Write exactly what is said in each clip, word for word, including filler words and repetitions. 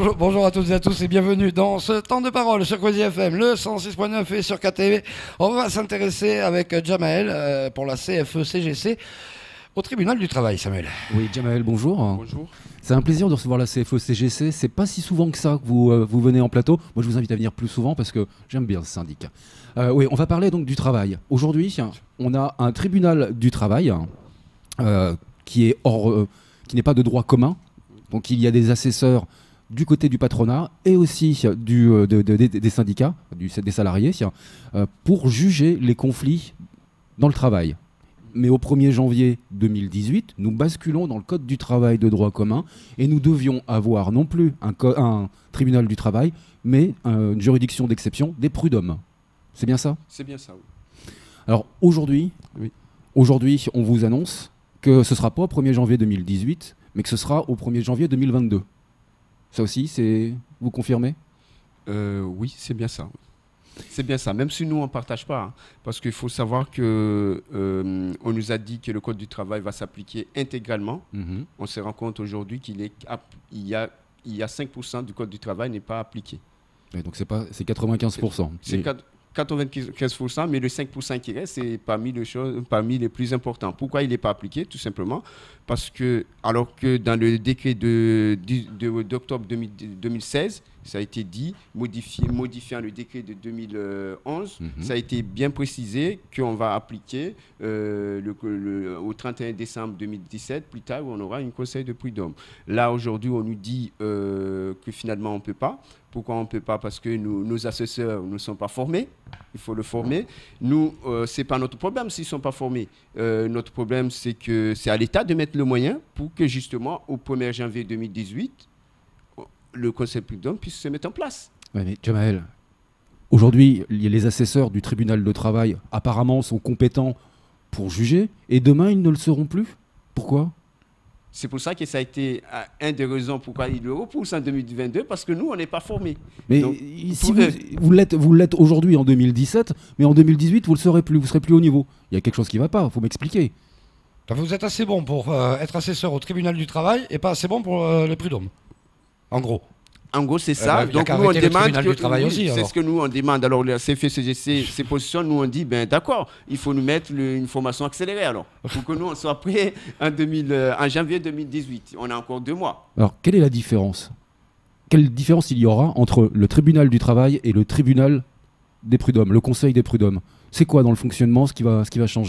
Bonjour, bonjour à toutes et à tous et bienvenue dans ce temps de parole sur Quasi F M, le cent six point neuf et sur K T V. On va s'intéresser avec Jamael euh, pour la C F E C G C au tribunal du travail, Samuel. Oui, Jamael, bonjour. Bonjour. C'est un plaisir de recevoir la C F E C G C. C'est pas si souvent que ça que vous, euh, vous venez en plateau. Moi, je vous invite à venir plus souvent parce que j'aime bien ce syndicat. Euh, oui, on va parler donc du travail. Aujourd'hui, on a un tribunal du travail euh, qui est hors, euh, qui n'est pas de droit commun. Donc, il y a des assesseurs du côté du patronat et aussi du, euh, de, de, de, des syndicats, du, des salariés, euh, pour juger les conflits dans le travail. Mais au premier janvier deux mille dix-huit, nous basculons dans le Code du travail de droit commun et nous devions avoir non plus un, un tribunal du travail, mais euh, une juridiction d'exception, des prud'hommes. C'est bien ça ? C'est bien ça, oui. Alors aujourd'hui, oui. aujourd'hui, on vous annonce que ce ne sera pas au premier janvier deux mille dix-huit, mais que ce sera au premier janvier deux mille vingt-deux. Ça aussi, c'est... vous confirmez ? euh, Oui, c'est bien ça. Oui. C'est bien ça, même si nous, on ne partage pas. Hein, parce qu'il faut savoir qu'on euh, nous a dit que le Code du travail va s'appliquer intégralement. Mm-hmm. On se rend compte aujourd'hui qu'il est, il y a, il y a cinq pour cent du Code du travail n'est pas appliqué. Et donc, c'est, pas, c'est quatre-vingt-quinze pour cent. C'est, c'est quatre-vingt-quinze pour cent, mais le cinq pour cent qui reste, c'est parmi les, choses, parmi les plus importants. Pourquoi il n'est pas appliqué ? Tout simplement parce que, alors que dans le décret de, de, de, d'octobre deux mille seize, ça a été dit, modifié, modifiant le décret de deux mille onze, mm-hmm. ça a été bien précisé qu'on va appliquer euh, le, le, au trente et un décembre deux mille dix-sept, plus tard, où on aura un conseil de prud'homme. Là, aujourd'hui, on nous dit euh, que finalement, on ne peut pas. Pourquoi on ne peut pas ? Parce que nous, nos assesseurs ne sont pas formés. Il faut le former. Nous, euh, ce n'est pas notre problème s'ils ne sont pas formés. Euh, notre problème, c'est que c'est à l'État de mettre le moyen pour que, justement, au premier janvier deux mille dix-huit, le conseil prud'homme puisse se mettre en place. Ouais, mais Jamael, aujourd'hui, les assesseurs du tribunal de travail, apparemment, sont compétents pour juger, et demain, ils ne le seront plus. Pourquoi ? C'est pour ça que ça a été une des raisons pourquoi il le repousse en deux mille vingt-deux, parce que nous, on n'est pas formés. Mais donc, si vous, vous, l'êtes, vous l'êtes aujourd'hui en deux mille dix-sept, mais en deux mille dix-huit, vous ne le serez plus, vous ne serez plus au niveau. Il y a quelque chose qui ne va pas, il faut m'expliquer. Vous êtes assez bon pour euh, être assesseur au tribunal du travail et pas assez bon pour euh, les prud'hommes. En gros. En gros, c'est ça. Euh, Donc, nous, on demande. Que, du travail oui, aussi, c'est alors. ce que nous, on demande. Alors, la C F E C G C, ces positions, nous, on dit, ben d'accord, il faut nous mettre le, une formation accélérée, alors, pour que nous, on soit prêts en, deux mille, euh, en janvier deux mille dix-huit. On a encore deux mois. Alors, quelle est la différence ? Quelle différence il y aura entre le tribunal du travail et le tribunal des prud'hommes, le conseil des prud'hommes ? C'est quoi, dans le fonctionnement, ce qui va, ce qui va changer ?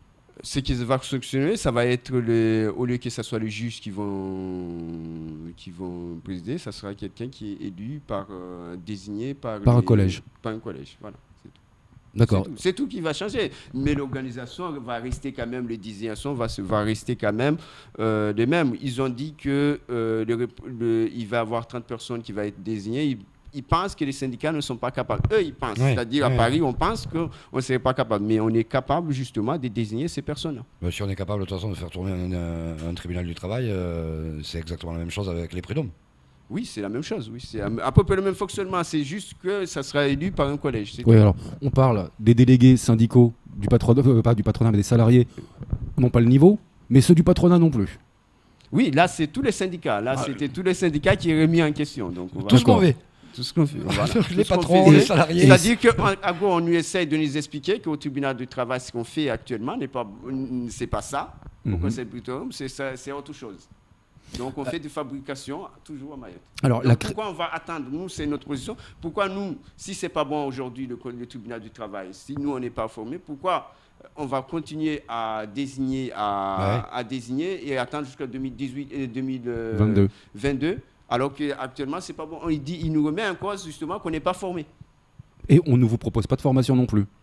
Ce qui va fonctionner, ça va être, le, au lieu que ce soit les juges qui vont, qui vont présider, ça sera quelqu'un qui est élu par, euh, désigné par, par les, un collège. Par un collège, voilà. C'est tout. D'accord. C'est tout. C'est tout qui va changer. Mais l'organisation va rester quand même, les désignations va, va rester quand même euh, les mêmes. Ils ont dit qu'il euh, va y avoir trente personnes qui vont être désignées. Ils, Ils pensent que les syndicats ne sont pas capables. Eux, ils pensent. Ouais, C'est-à-dire, ouais. à Paris, on pense qu'on ne serait pas capable. Mais on est capable, justement, de désigner ces personnes-là. Ben, si on est capable, de toute façon, de faire tourner un, un, un tribunal du travail, euh, c'est exactement la même chose avec les prud'hommes. Oui, c'est la même chose. Oui. C'est à peu près le même fonctionnement. C'est juste que ça sera élu par un collège. Oui, alors, on parle des délégués syndicaux, du patronat, euh, pas du patronat, mais des salariés, n'ont pas le niveau, mais ceux du patronat non plus. Oui, là, c'est tous les syndicats. Là, ah, c'était tous les syndicats qui est remis en question. Donc, on va... Tout ce qu'on veut. Tout ce qu'on fait. Voilà. Les patrons, les salariés. C'est-à-dire qu'en gros, on nous essaye de nous expliquer qu'au tribunal du travail, ce qu'on fait actuellement, n'est pas, c'est pas ça. Mm-hmm. Au conseil prud'homme, c'est, c'est autre chose. Donc, on fait des fabrications toujours à Mayotte. Alors, Donc, la... pourquoi on va attendre ? Nous, c'est notre position. Pourquoi nous, si ce n'est pas bon aujourd'hui, le, le tribunal du travail, si nous, on n'est pas formés, pourquoi on va continuer à désigner, à, ouais. à désigner et attendre jusqu'à deux mille dix-huit et deux mille vingt-deux alors qu'actuellement, c'est pas bon. Il, dit, il nous remet en cause justement qu'on n'est pas formé. Et on ne vous propose pas de formation non plus.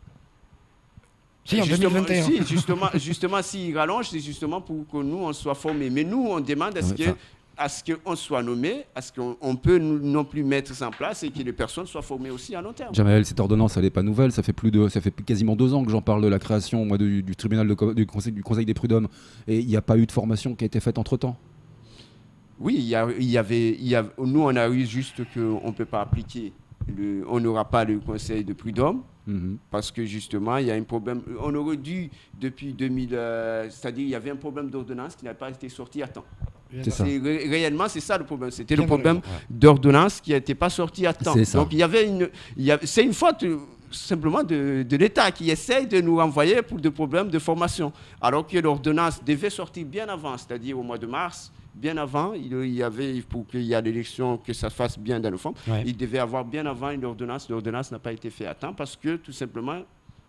Si, en justement, deux mille vingt et un. Si, justement, justement s'il rallonge, c'est justement pour que nous, on soit formés. Mais nous, on demande à ce que, à ce qu'on soit nommé, à ce qu'on peut non plus mettre ça en place et que les personnes soient formées aussi à long terme. Jamael, cette ordonnance, elle n'est pas nouvelle. Ça fait, plus de, ça fait quasiment deux ans que j'en parle de la création moi, du, du tribunal de, du, conseil, du conseil des prud'hommes. Et il n'y a pas eu de formation qui a été faite entre-temps. Oui, il y, a, il y avait, il y a, nous, on a eu juste qu'on ne peut pas appliquer, le, on n'aura pas le conseil de prud'homme, mm-hmm. parce que justement, il y a un problème. On aurait dû, depuis deux mille, euh, c'est-à-dire il y avait un problème d'ordonnance qui n'a pas été sorti à temps. C'est ça. Ré réellement, c'est ça le problème. C'était le Bien problème ouais. d'ordonnance qui n'était pas sorti à temps. C'est ça. Donc, il y avait une... C'est une faute simplement de, de l'État qui essaye de nous renvoyer pour des problèmes de formation. Alors que l'ordonnance devait sortir bien avant, c'est-à-dire au mois de mars, bien avant, il y avait, pour qu'il y ait l'élection, que ça fasse bien dans le fond, Ouais. il devait avoir bien avant une ordonnance. L'ordonnance n'a pas été faite à temps parce que, tout simplement,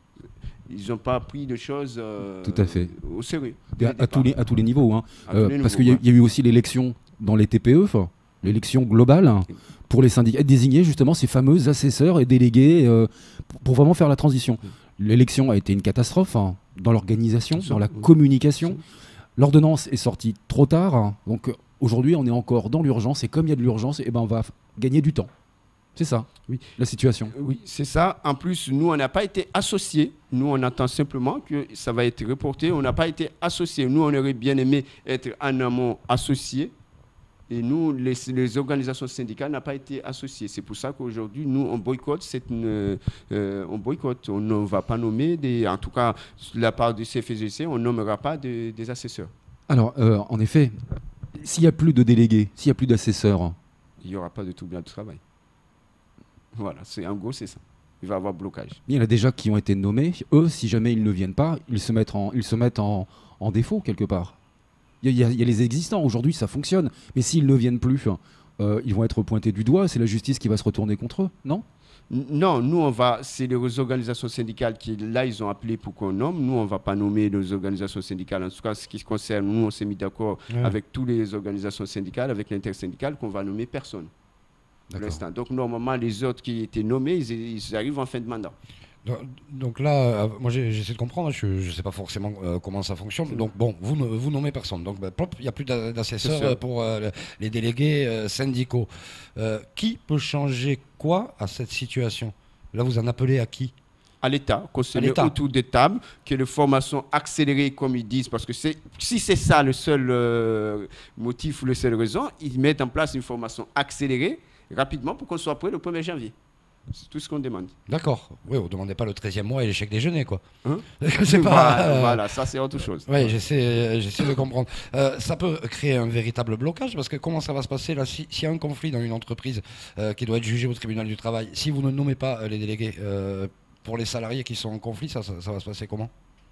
ils n'ont pas pris de choses euh, Tout à fait. au sérieux. À, à tous les, à tous les niveaux. Hein. À Euh, tous les parce niveaux, qu'il y, y a eu aussi l'élection dans les T P E, enfin, l'élection globale, hein, pour les syndicats, désigner justement ces fameux assesseurs et délégués euh, pour, pour vraiment faire la transition. L'élection a été une catastrophe hein, dans l'organisation, dans la communication. L'ordonnance est sortie trop tard. Hein, donc euh, aujourd'hui, on est encore dans l'urgence. Et comme il y a de l'urgence, eh ben, on va gagner du temps. C'est ça, oui. La situation. Oui, c'est ça. En plus, nous, on n'a pas été associés. Nous, on attend simplement que ça va être reporté. On n'a pas été associés. Nous, on aurait bien aimé être en amont associés. Et nous, les, les organisations syndicales n'ont pas été associées. C'est pour ça qu'aujourd'hui, nous, on boycotte. Cette, euh, on boycotte. On ne va pas nommer, des, en tout cas, de la part du C F G C, on ne nommera pas de, des assesseurs. Alors, euh, en effet, s'il n'y a plus de délégués, s'il n'y a plus d'assesseurs... Il n'y aura pas de tribunal du travail. Voilà, en gros, c'est ça. Il va y avoir blocage. Il y en a déjà qui ont été nommés. Eux, si jamais ils ne viennent pas, ils se mettent en, ils se mettent en, en défaut quelque part. Il y, y, y a les existants. Aujourd'hui, ça fonctionne. Mais s'ils ne viennent plus, euh, ils vont être pointés du doigt. C'est la justice qui va se retourner contre eux, non ? Non, nous, on va... C'est les organisations syndicales qui, là, ils ont appelé pour qu'on nomme. Nous, on ne va pas nommer les organisations syndicales. En tout cas, ce qui se concerne, nous, on s'est mis d'accord ouais. avec toutes les organisations syndicales, avec l'intersyndicale, qu'on va nommer personne. Pour l'instant. Donc, normalement, les autres qui étaient nommés, ils, ils arrivent en fin de mandat. Donc, donc là, euh, moi j'essaie de comprendre, je ne sais pas forcément euh, comment ça fonctionne. Donc bon, vous ne vous nommez personne. Donc bah, il n'y a plus d'assesseurs pour euh, les délégués euh, syndicaux. Euh, qui peut changer quoi à cette situation? Là, vous en appelez à qui? À l'État, qu'on se met autour des tables, que les formations accélérées, comme ils disent, parce que si c'est ça le seul euh, motif ou la seule raison, ils mettent en place une formation accélérée rapidement pour qu'on soit prêt le premier janvier. C'est tout ce qu'on demande. D'accord. Oui, vous ne demandez pas le treizième mois et l'échec déjeuner, quoi. Hein c'est pas, voilà, euh... voilà, ça c'est autre chose. Oui, j'essaie, j'essaie de comprendre. Euh, ça peut créer un véritable blocage, parce que comment ça va se passer là, s'il si y a un conflit dans une entreprise euh, qui doit être jugé au tribunal du travail, si vous ne nommez pas euh, les délégués, euh, pour les salariés qui sont en conflit, ça, ça, ça va se passer comment?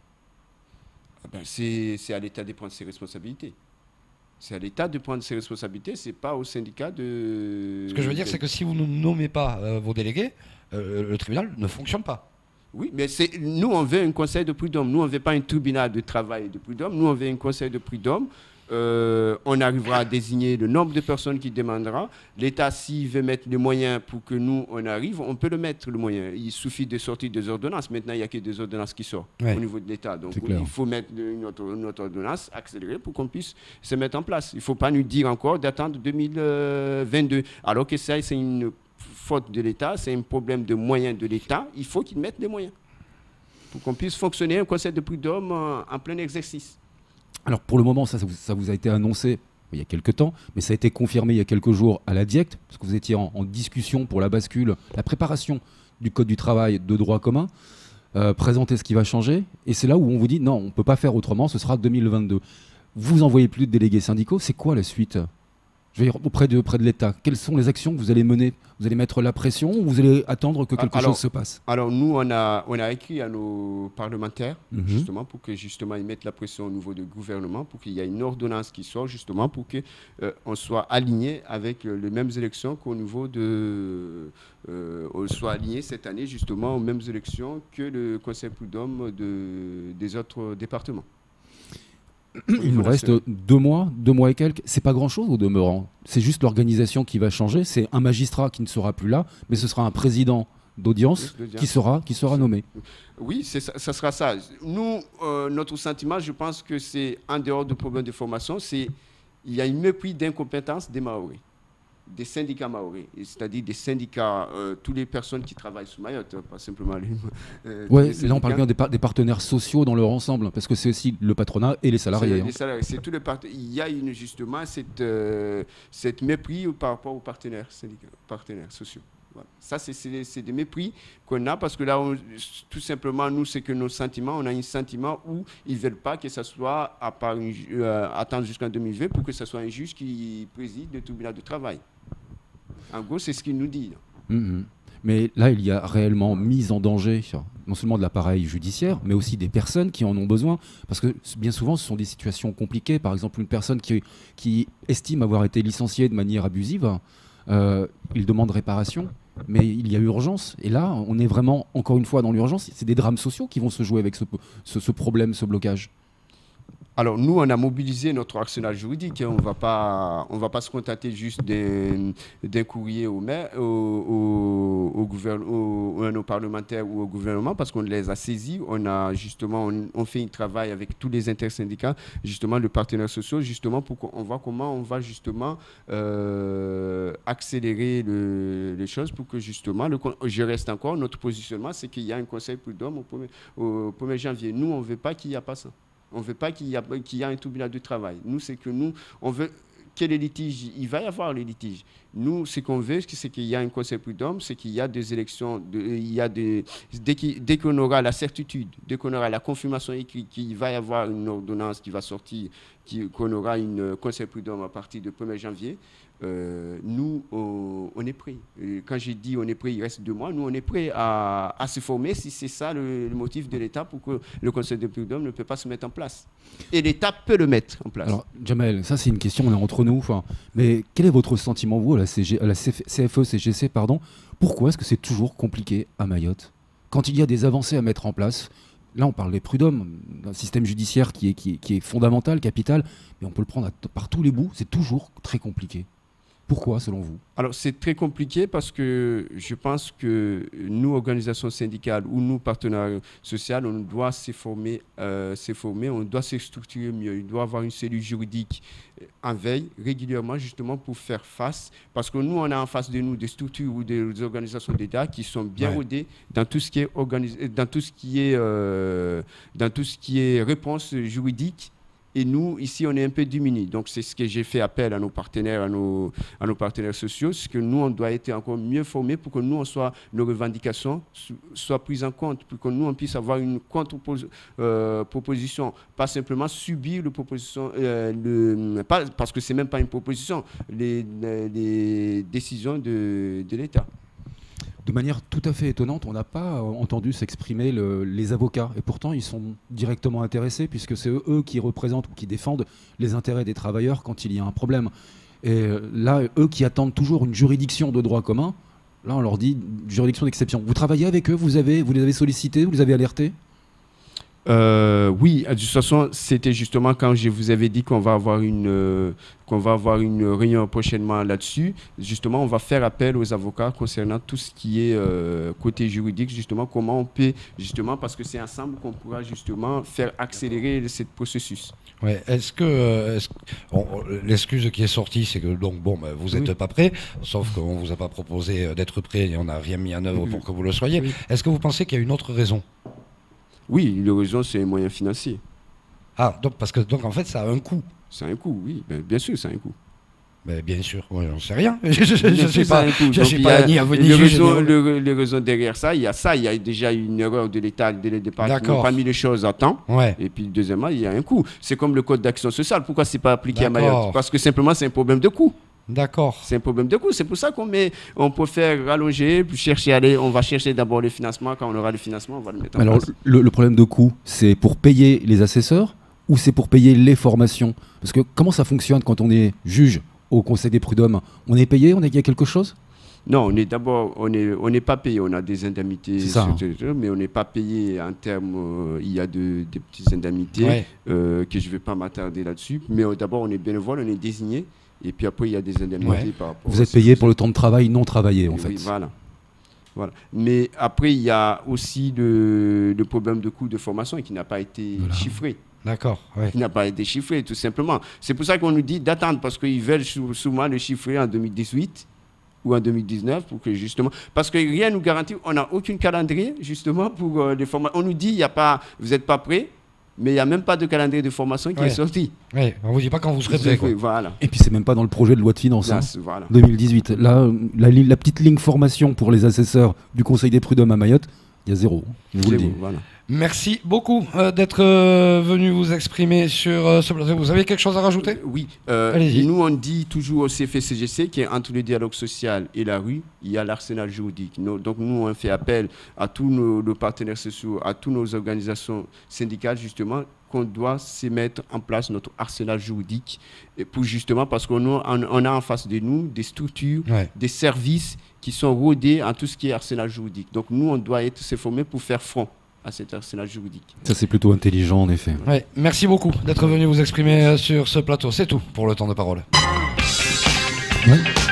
ben, c'est, c'est à l'État de prendre ses responsabilités. C'est à l'État de prendre ses responsabilités, c'est pas au syndicat de... Ce que je veux dire, c'est que si vous ne nommez pas euh, vos délégués, euh, le tribunal ne fonctionne pas. Oui, mais c'est, nous, on veut un conseil de prud'homme. Nous, on ne veut pas un tribunal de travail de prud'homme. Nous, on veut un conseil de prud'homme. Euh, on arrivera à désigner le nombre de personnes qui demandera. L'État, s'il veut mettre les moyens pour que nous, on arrive, on peut le mettre, le moyen. Il suffit de sortir des ordonnances. Maintenant, il n'y a que des ordonnances qui sortent ouais. au niveau de l'État. Donc, oui, il faut mettre une autre, une autre ordonnance accélérée pour qu'on puisse se mettre en place. Il ne faut pas nous dire encore d'attendre deux mille vingt-deux. Alors que ça, c'est une faute de l'État, c'est un problème de moyens de l'État. Il faut qu'ils mettent les moyens pour qu'on puisse fonctionner un conseil de prud'homme en, en plein exercice. Alors pour le moment, ça, ça, vous, ça vous a été annoncé il y a quelques temps, mais ça a été confirmé il y a quelques jours à la DIECT, parce que vous étiez en, en discussion pour la bascule, la préparation du Code du travail de droit commun, euh, présenter ce qui va changer, et c'est là où on vous dit non, on ne peut pas faire autrement, ce sera deux mille vingt-deux. Vous envoyez plus de délégués syndicaux, c'est quoi la suite ? Je veux dire, auprès de, auprès de l'État, quelles sont les actions que vous allez mener? Vous allez mettre la pression ou vous allez attendre que quelque alors, chose se passe? Alors nous, on a, on a écrit à nos parlementaires, mm-hmm. justement, pour que justement ils mettent la pression au niveau du gouvernement, pour qu'il y ait une ordonnance qui sort, justement, pour qu'on euh, soit aligné avec euh, les mêmes élections qu'au niveau de... Euh, on soit aligné cette année, justement, aux mêmes élections que le Conseil prud'homme de, des autres départements. Il nous reste deux mois, deux mois et quelques. C'est pas grand-chose au demeurant. C'est juste l'organisation qui va changer. C'est un magistrat qui ne sera plus là, mais ce sera un président d'audience oui, qui sera, qui sera nommé. Oui, c'est ça, ça sera ça. Nous, euh, notre sentiment, je pense que c'est en dehors du problème de formation, c'est il y a une mépris d'incompétence des Maoris, des syndicats maoris, c'est-à-dire des syndicats, euh, toutes les personnes qui travaillent sur Mayotte, pas simplement les... Euh, oui, là on parle bien des, par des partenaires sociaux dans leur ensemble, parce que c'est aussi le patronat et les salariés. C'est hein. les salariés, c'est tous les part... Il y a une, justement cette, euh, cette mépris par rapport aux partenaires syndicats, partenaires sociaux. Voilà. Ça, c'est des mépris qu'on a parce que là, on, tout simplement, nous, c'est que nos sentiments, on a un sentiment où ils ne veulent pas que ça soit, à part une, euh, attendre jusqu'en deux mille vingt pour que ce soit un juge qui préside le tribunal de travail. En gros, c'est ce qu'il nous dit. Mmh. Mais là, il y a réellement mise en danger, non seulement de l'appareil judiciaire, mais aussi des personnes qui en ont besoin. Parce que bien souvent, ce sont des situations compliquées. Par exemple, une personne qui, qui estime avoir été licenciée de manière abusive, euh, il demande réparation, mais il y a urgence. Et là, on est vraiment, encore une fois, dans l'urgence. C'est des drames sociaux qui vont se jouer avec ce, ce, ce problème, ce blocage. Alors, nous, on a mobilisé notre arsenal juridique. On ne va pas, on va pas se contenter juste d'un courrier au maire, au, au, au, au, au, aux parlementaires ou au gouvernement, parce qu'on les a saisis. On a justement, on, on fait un travail avec tous les intersyndicats, justement, les partenaires sociaux, justement, pour qu'on voit comment on va justement euh, accélérer le, les choses pour que justement, le, je reste encore, notre positionnement, c'est qu'il y a un conseil prud'homme au premier, au premier janvier. Nous, on ne veut pas qu'il n'y ait pas ça. On ne veut pas qu'il y, qu'il y ait un tribunal de travail. Nous, c'est que nous, on veut que les litiges, il va y avoir les litiges. Nous, ce qu'on veut, c'est qu'il y a un conseil prud'homme, c'est qu'il y a des élections, de, il y a des, dès qu'on aura la certitude, dès qu'on aura la confirmation écrite qu'il va y avoir une ordonnance qui va sortir, qu'on aura un conseil prud'homme à partir du premier janvier, euh, nous, on, on est prêts. Quand j'ai dit on est prêt, il reste deux mois, nous, on est prêts à, à se former si c'est ça le, le motif de l'État pour que le conseil de prud'homme ne peut pas se mettre en place. Et l'État peut le mettre en place. Alors, Jamel, ça c'est une question, on est entre nous. Enfin, mais quel est votre sentiment, vous, à la, C G, à la C F E C G C, pardon, pourquoi est-ce que c'est toujours compliqué à Mayotte? Quand il y a des avancées à mettre en place, là on parle des prud'hommes, d'un système judiciaire qui est, qui, est, qui est fondamental, capital, mais on peut le prendre à, par tous les bouts, c'est toujours très compliqué. Pourquoi, selon vous? Alors, c'est très compliqué parce que je pense que nous, organisations syndicales ou nous, partenaires sociaux, on doit se former, euh, se former, on doit se structurer mieux. Il doit y avoir une cellule juridique en veille régulièrement, justement, pour faire face. Parce que nous, on a en face de nous des structures ou des organisations d'État qui sont bien rodées dans tout ce qui est, organisé, dans tout ce qui est, euh, dans tout ce qui est réponse juridique. Et nous, ici, on est un peu démunis. Donc, c'est ce que j'ai fait appel à nos partenaires, à nos, à nos partenaires sociaux, c'est que nous, on doit être encore mieux formés pour que nous, on soit, nos revendications soient prises en compte, pour que nous, on puisse avoir une contre-proposition, euh, pas simplement subir le proposition, euh, le, pas, parce que ce n'est même pas une proposition, les, les, les décisions de, de l'État. De manière tout à fait étonnante, on n'a pas entendu s'exprimer le, les avocats. Et pourtant, ils sont directement intéressés puisque c'est eux qui représentent ou qui défendent les intérêts des travailleurs quand il y a un problème. Et là, eux qui attendent toujours une juridiction de droit commun, là, on leur dit juridiction d'exception. Vous travaillez avec eux, vous, avez, vous les avez sollicités, vous les avez alertés? Euh, oui, de toute façon, c'était justement quand je vous avais dit qu'on va avoir une, euh, qu'on va avoir une réunion prochainement là-dessus. Justement, on va faire appel aux avocats concernant tout ce qui est euh, côté juridique, justement, comment on peut, justement, parce que c'est ensemble qu'on pourra justement faire accélérer ce processus. Ouais, est-ce que, est-ce, l'excuse qui est sortie, c'est que donc bon, ben, vous n'êtes oui. pas prêt, sauf qu'on ne vous a pas proposé d'être prêt et on n'a rien mis en œuvre oui. pour que vous le soyez. Oui. Est-ce que vous pensez qu'il y a une autre raison? Oui, la raison, c'est les moyens financiers. Ah, donc, parce que, donc en fait, ça a un coût. Ça a un coût, oui. Ben, bien sûr, ça a un coût. Ben, bien sûr, moi, j'en sais rien. Je ne sais pas, je sais pas ni à venir. Les raisons, le, les raisons derrière ça, il y a ça, il y a déjà une erreur de l'État, de l'État qui n'a pas mis les choses à temps. Ouais. Et puis, deuxièmement, il y a un coût. C'est comme le code d'action sociale. Pourquoi ce n'est pas appliqué à Mayotte? Parce que simplement, c'est un problème de coût. D'accord. C'est un problème de coût. C'est pour ça qu'on met, on peut faire rallonger, puis chercher à aller. On va chercher d'abord le financement. Quand on aura le financement, on va le mettre en Alors, place. Le, le problème de coût, c'est pour payer les assesseurs ou c'est pour payer les formations? Parce que comment ça fonctionne quand on est juge au Conseil des prud'hommes? On est payé? On a quelque chose? Non, on est d'abord, on n'est on n'est pas payé. On a des indemnités, ça, hein. mais on n'est pas payé en termes. Euh, il y a de, des petites indemnités ouais. euh, que je ne vais pas m'attarder là-dessus. Mais euh, d'abord, on est bénévole, on est désigné. Et puis après, il y a des indemnités ouais. par rapport. Vous êtes payé pour le temps de travail non travaillé, en fait. Oui, voilà. Voilà. Mais après, il y a aussi le, le problème de coût de formation qui n'a pas été voilà. chiffré. D'accord. Ouais. Qui n'a pas été chiffré, tout simplement. C'est pour ça qu'on nous dit d'attendre, parce qu'ils veulent souvent le chiffrer en deux mille dix-huit ou en deux mille dix-neuf, pour que justement. Parce que rien ne nous garantit, on n'a aucun calendrier, justement, pour euh, les formations. On nous dit, y a pas, vous n'êtes pas prêts. mais il n'y a même pas de calendrier de formation qui ouais. est sorti. Oui, on ne vous dit pas quand vous serez prêt. Quoi. Voilà. Et puis c'est même pas dans le projet de loi de finances hein, voilà. deux mille dix-huit. Là, la, la petite ligne formation pour les assesseurs du Conseil des prud'hommes à Mayotte, il y a zéro. Je vous le dis. Voilà. Merci beaucoup euh, d'être euh, venu vous exprimer sur euh, ce plateau. Vous avez quelque chose à rajouter ? Oui. Euh, nous, on dit toujours au C F C G C qu'entre le dialogue social et la rue, il y a l'arsenal juridique. Nous, donc, nous, on fait appel à tous nos, nos partenaires sociaux, à toutes nos organisations syndicales, justement, qu'on doit se mettre en place notre arsenal juridique et pour justement, parce qu'on a, on a en face de nous des structures, ouais. des services qui sont rodés en tout ce qui est arsenal juridique. Donc, nous, on doit être se former pour faire front à cet arsenal juridique. Ça, c'est plutôt intelligent, en effet. Ouais, merci beaucoup d'être venu vous exprimer sur ce plateau. C'est tout pour le temps de parole. Ouais.